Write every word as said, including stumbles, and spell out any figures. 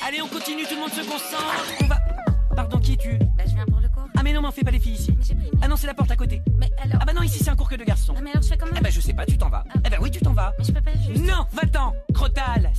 Allez, on continue, tout le monde se concentre. On va... Pardon, qui es-tu? Bah, je viens pour le cours. Ah mais non, mais on fait pas les filles ici. Mais j'ai pris mes... Ah non, c'est la porte à côté. Mais alors... Ah bah non, ici c'est un cours que de garçons. Ah, mais alors je fais comment? Eh bah je sais pas, tu t'en vas. Ah. Eh bah oui, tu t'en vas. Mais je peux pas juste... Non, va-t'en, Crotal.